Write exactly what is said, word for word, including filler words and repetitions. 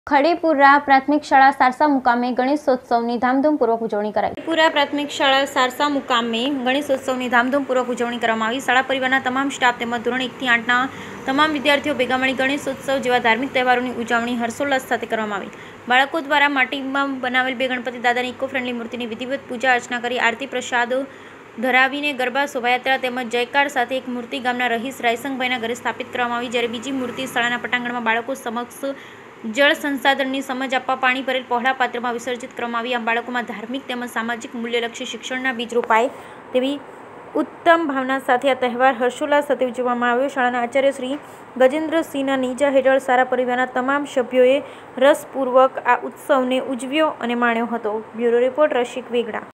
ખડેપુરા પ્રાથમિક શાળા સારસા મુકામે ગણેશોત્સવની ધામધૂમપૂર્વક ઉજવણી કરાઈ. ખડેપુરા પ્રાથમિક શાળા સારસા મુકામે ગણેશોત્સવની ધામધૂમપૂર્વક ઉજવણી કરવામાં આવી. શાળા પરિવારના તમામ સ્ટાફ તેમજ ધોરણ એકથી આઠના તમામ વિદ્યાર્થીઓ ભેગા મળી ગણેશોત્સવ જેવા ધાર્મિક તહેવારોની ઉજવણી હર્ષોલ્લાસ સાથે કરવામાં આવી. બાળકો દ્વારા માટીમાં બનાવેલ બે ગણપતિ દાદાની ઇકો ફ્રેન્ડલી મૂર્તિની વિધિવત પૂજા અર્ચના કરી આરતી પ્રસાદ ધરાવીને ગરબા શોભાયાત્રા તેમજ જયકાર સાથે એક મૂર્તિ ગામના રહીશ રાયસંગભાઈના ઘરે સ્થાપિત કરવામાં આવી. જ્યારે બીજી મૂર્તિ શાળાના પટાંગણમાં બાળકો સમક્ષ જળ સંસાધનની સમજ આપવા પાણી ભરેલ પહોળા પાત્રમાં વિસર્જિત કરવામાં આવી. આમ બાળકોમાં ધાર્મિક તેમજ સામાજિક મૂલ્યલક્ષી શિક્ષણના બીજ રોપાય તેવી ઉત્તમ ભાવના સાથે આ તહેવાર હર્ષોલ્લાસ સાથે ઉજવવામાં આવ્યો. શાળાના આચાર્ય શ્રી ગજેન્દ્રસિંહના નીજા હેઠળ સારા પરિવારના તમામ સભ્યોએ રસપૂર્વક આ ઉત્સવને ઉજવ્યો અને માણ્યો હતો. Bureau report Rasik Vegada.